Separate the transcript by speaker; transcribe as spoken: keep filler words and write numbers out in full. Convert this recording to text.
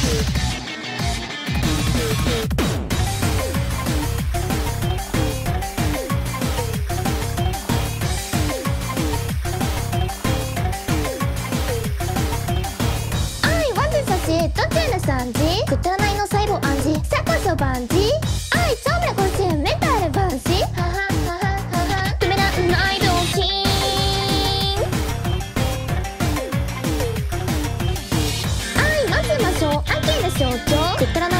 Speaker 1: どっちの三時くだらないの細胞暗示さこそ万事愛超めこしメンタル万事ははははは止めらんないドキン愛待ちましょう秋の象徴くだらない